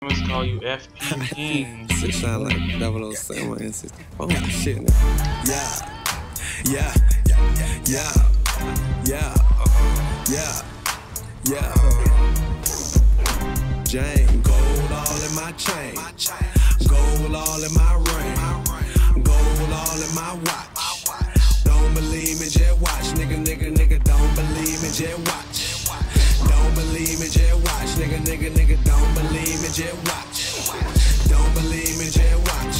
I must call you FP King. Shit sound like 007 and 64 shit. Yeah. Jane, gold all in my chain, gold all in my ring, gold all in my watch. Don't believe me, just watch, nigga, don't believe me, just watch. Don't believe me, just watch, nigga, don't believe me, just watch. Don't believe me, just watch.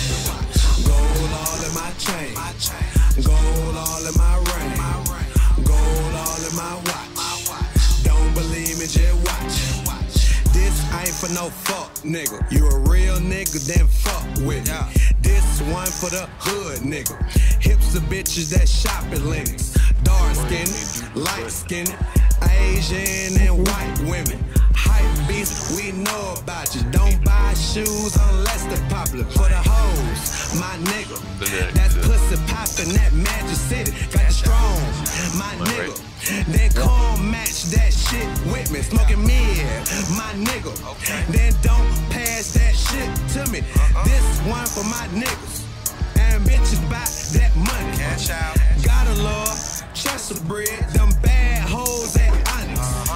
Gold all in my chain, gold all in my ring, gold all in my watch. Don't believe me, just watch. This ain't for no fuck, nigga. You a real nigga, then fuck with me. This one for the hood, nigga. Hipster bitches that shop at Lennox. Dark skinned, light skinned, Asian and white women. Hype beast, we know about you. Don't buy shoes unless they're popular. For the hoes, my nigga. That's pussy poppin', that Magic City. Got the strong, my nigga. Then come match that shit with me. Smoking mid, my nigga. Then don't pass that shit to me. This one for my niggas. And bitches buy that money. Cash out. Gotta love, trust the bread. Them bad hoes at Onyx.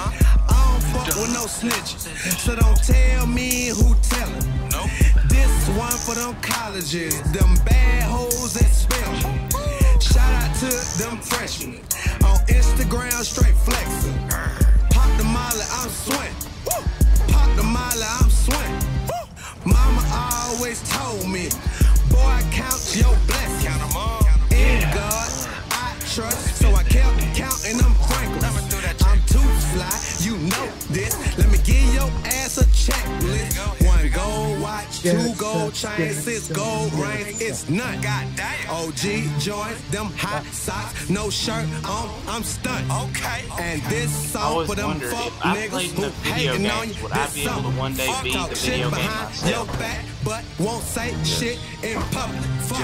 I don't fuck with no snitches. So don't tell me who tellin'. This one for them colleges. Them bad hoes at Spelman. Shout out to them freshmen. On Instagram, straight flexing. Pop the molly, I'm swing. Pop the molly, I'm swing. Mama always told me, boy, count your blessings. Count them all. In God, I trust. So I kept counting them frankly. I'm too fly, you know this. Let me give your ass a checklist. 1 gold watch, 2 gold chains, 6 gold rings. It's none. OG joints, them hot socks, no shirt on, I'm stunned. Okay. And this song for them fuck niggas who hating on you. This song, talk shit behind your back, but won't say shit in public.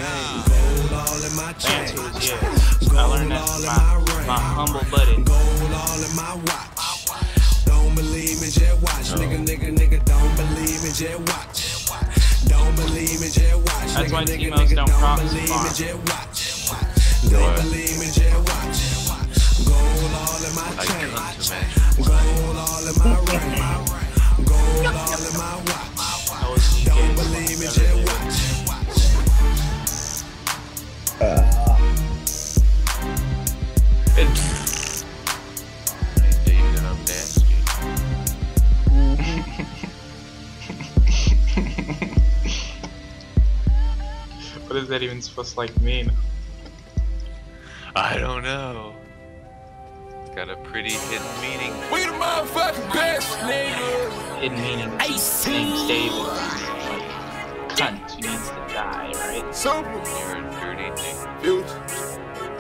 Gold all in my chain, gold all in my ring, humble buddy. Gold all in my watch. Don't believe me, just watch, nigga, don't believe me, just watch. Don't believe me, just watch. That's why females don't cross the farm. Don't believe me, just watch. Gold all in my chain, gold all in my ring, gold all in my watch. Don't believe me, just watch. What is that even supposed to like mean? I don't know. It's got a pretty hidden meaning. We the motherfucking best, nigga. Hidden meaning. Name's David. Like, cunt means to die, right? Super. You're a dirty nigga. Future.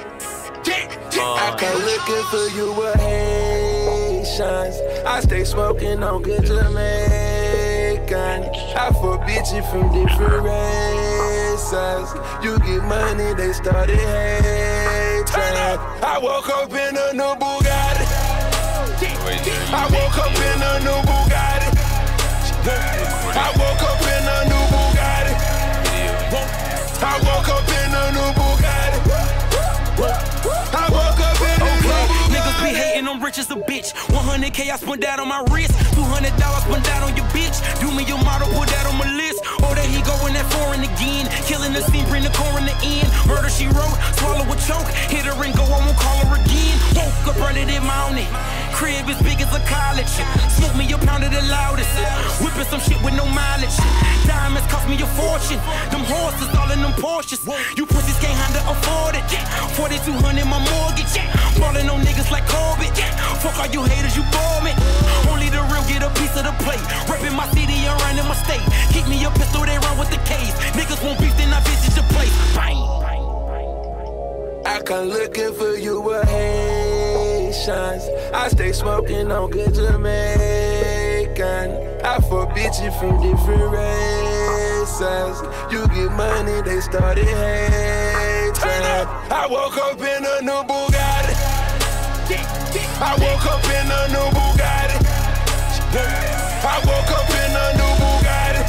I come looking for you with Haitians. I stay smoking on good Jamaican. I fuck bitches from different races. You get money, they started hating. I woke up in a new Bugatti. I woke up in a new Bugatti. I woke up in a new Bugatti. I woke up in a new Bugatti. I woke up in a new Bugatti. Niggas be hating, I'm rich as a bitch. 100K I spent that on my wrist. $200 spent that on your bitch. Do me your model, put that on my list. Oh, there he go in that foreign again. Killing the scene, bring the coroner in. Murder she wrote, swallow a choke. Hit her and go, I won't call her again. Woke up running in mountain. Crib as big as a college. Smoke me a pound of the loudest. Whipping some shit with no mileage. Diamonds cost me a fortune. Them horses all in them Porsches. You pussies can't handle afford it. 4,200 my mortgage. Ballin' on niggas like Corbett. Fuck all you haters, you bore me. Only the real get a piece of the plate. Reppin' my city and running my state. Keep me a pistol, they run with the case. Niggas won't beef, then I visit your place. Bang. I come looking for you with Haitians. I stay smoking on good Jamaican. I fuck bitches from different races. You get money, they started hating. I woke up in a new Bugatti. I woke up in a new Bugatti. I woke up in a new Bugatti.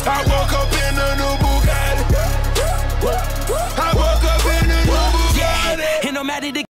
I woke up in a new Bugatti. I woke up in a new Bugatti. And I'm at it again.